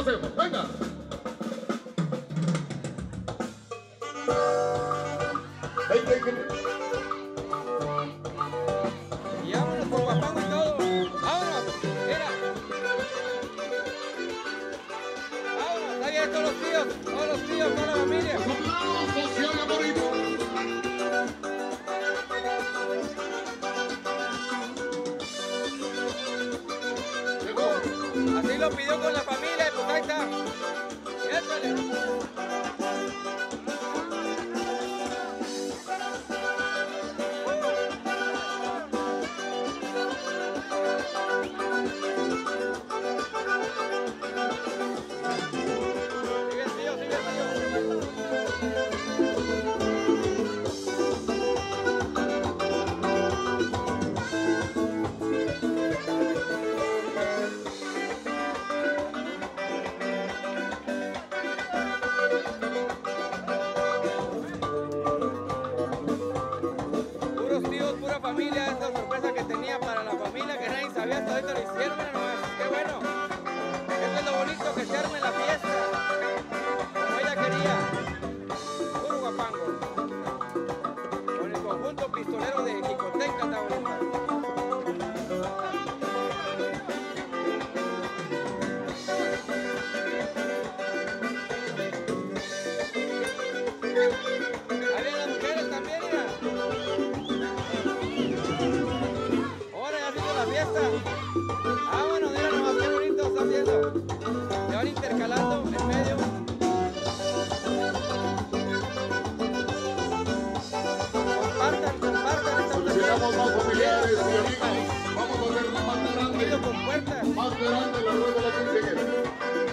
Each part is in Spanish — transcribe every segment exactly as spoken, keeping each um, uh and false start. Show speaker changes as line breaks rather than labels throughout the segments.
hacemos. Venga.
Y vámonos por Guapango y todo. Vámonos, mira. Vámonos, ahí están todos los tíos, todos los tíos, toda la familia.
Los aplausos, y haga bonito.
Así lo pidió con la familia, pues ahí está. Échale. Familia, esta sorpresa que tenía para la familia que nadie sabía, hasta ahorita lo hicieron, mira nomás, qué bueno. Esto es lo bonito, que se arme la fiesta como ella quería. Puro Guapango con el conjunto pistolero de Jicotenca, Tamaulipas. Ahí vienen las mujeres también, mira. Fiesta. Ah, bueno, mira nomás qué bonito está haciendo. Se van intercalando en medio. Compartan, compartan esta
Solicitamos más familiares y amigos. Vamos a hacerla más grande.
con puertas.
Más grande la rueda de la quinceañera.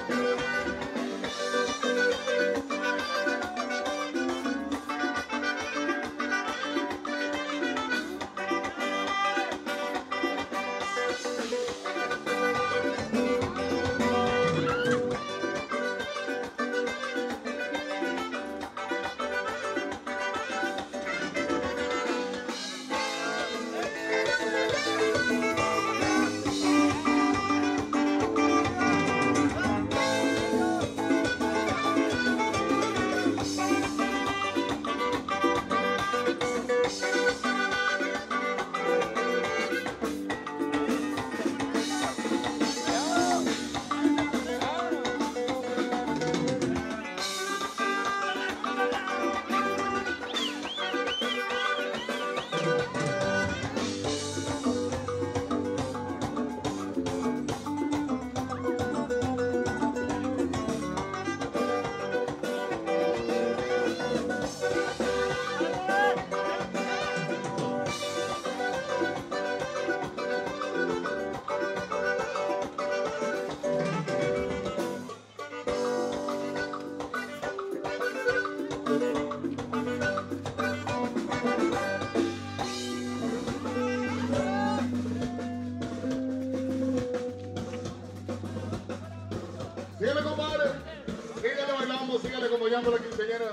Síguele, compadre. Síguele, bailamos, síguele acompañando a la quinceañera.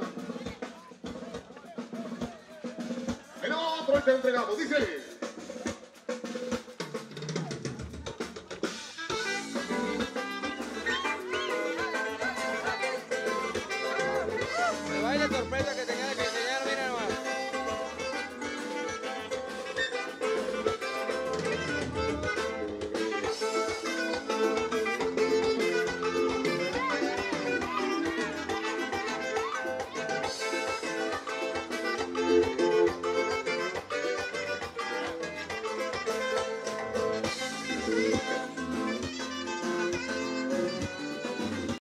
En otro te entregamos, dice.
Me baila sorpresa.